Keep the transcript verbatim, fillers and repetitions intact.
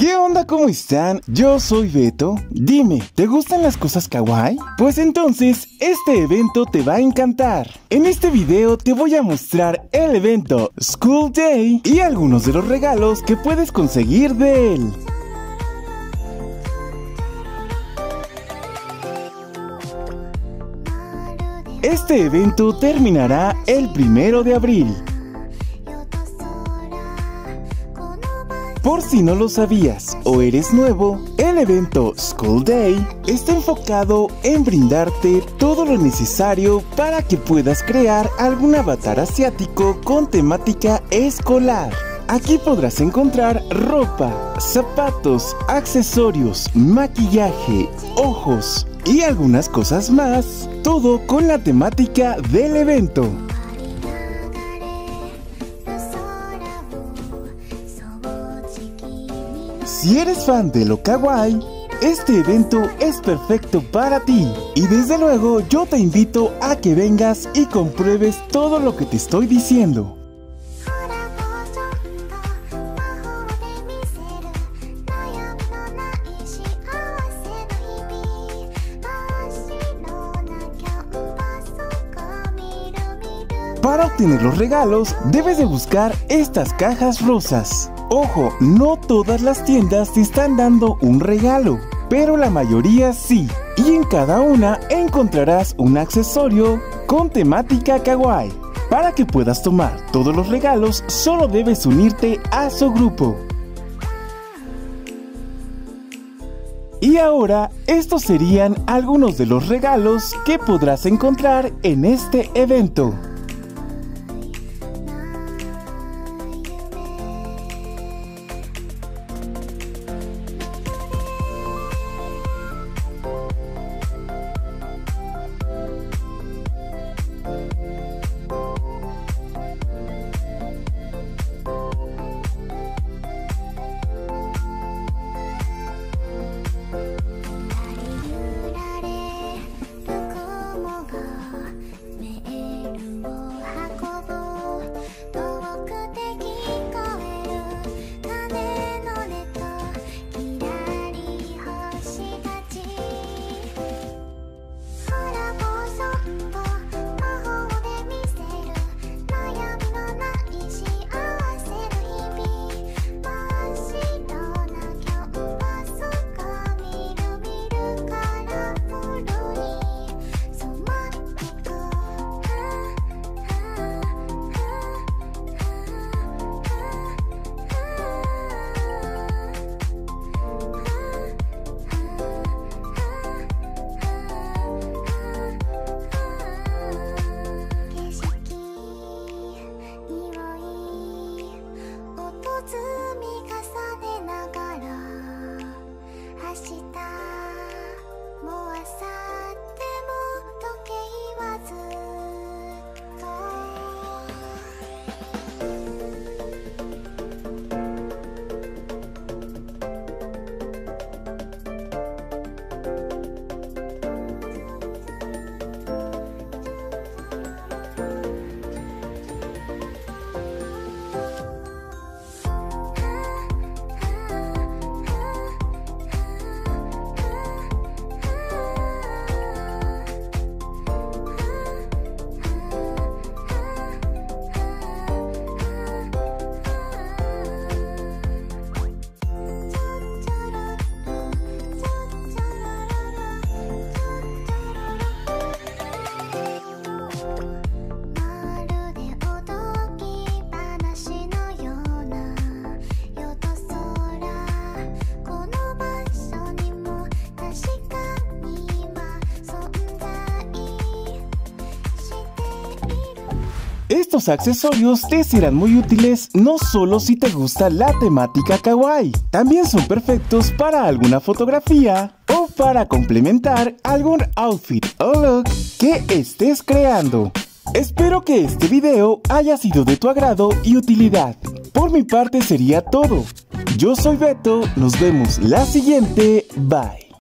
¿Qué onda? ¿Cómo están? Yo soy Beto. Dime, ¿te gustan las cosas kawaii? Pues entonces, este evento te va a encantar. En este video te voy a mostrar el evento School Day y algunos de los regalos que puedes conseguir de él. Este evento terminará el primero de abril. Por si no lo sabías o eres nuevo, el evento School Day está enfocado en brindarte todo lo necesario para que puedas crear algún avatar asiático con temática escolar. Aquí podrás encontrar ropa, zapatos, accesorios, maquillaje, ojos y algunas cosas más, todo con la temática del evento. Si eres fan de lo kawaii, este evento es perfecto para ti. Y desde luego yo te invito a que vengas y compruebes todo lo que te estoy diciendo. Para obtener los regalos, debes de buscar estas cajas rosas. Ojo, no todas las tiendas te están dando un regalo, pero la mayoría sí. Y en cada una encontrarás un accesorio con temática kawaii. Para que puedas tomar todos los regalos, solo debes unirte a su grupo. Y ahora, estos serían algunos de los regalos que podrás encontrar en este evento. Estos accesorios te serán muy útiles no solo si te gusta la temática kawaii, también son perfectos para alguna fotografía o para complementar algún outfit o look que estés creando. Espero que este video haya sido de tu agrado y utilidad. Por mi parte sería todo. Yo soy Beto, nos vemos la siguiente, bye.